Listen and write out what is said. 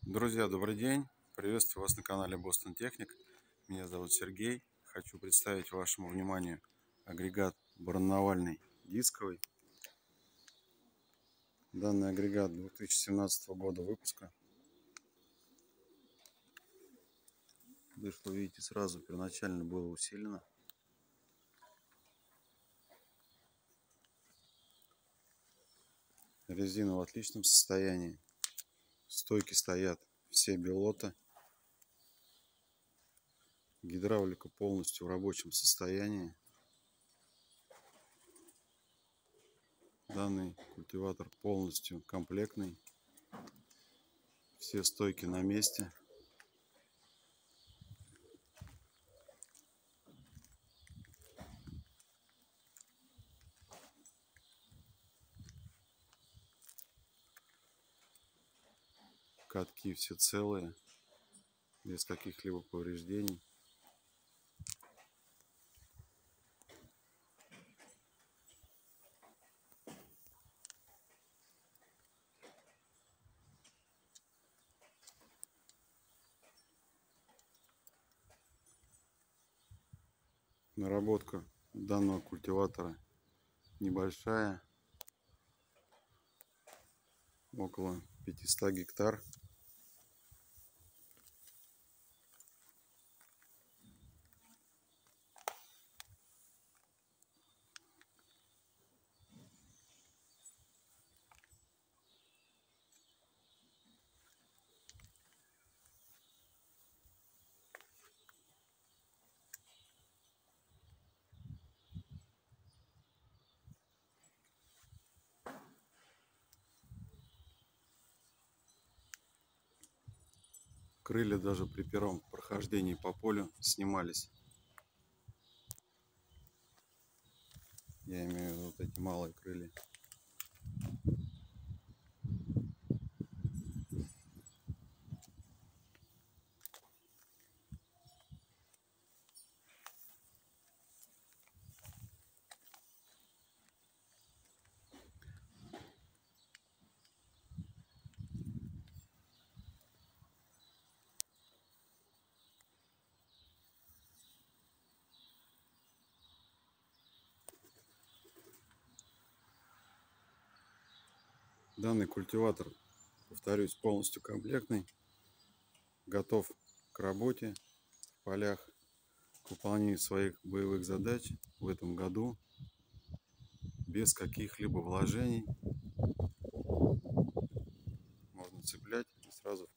Друзья, добрый день! Приветствую вас на канале Boston Technic. Меня зовут Сергей. Хочу представить вашему вниманию агрегат барановальный дисковый. Данный агрегат 2017 года выпуска. Дышло, видите, сразу первоначально было усилено. Резина в отличном состоянии. Стойки стоят все Белота. Гидравлика полностью в рабочем состоянии. Данный культиватор полностью комплектный. Все стойки на месте. Катки все целые, без каких-либо повреждений. Наработка данного культиватора небольшая, около 500 гектар. Крылья даже при первом прохождении по полю снимались. Я имею в виду вот эти малые крылья. Данный культиватор, повторюсь, полностью комплектный, готов к работе в полях, к выполнению своих боевых задач в этом году без каких-либо вложений. Можно цеплять и сразу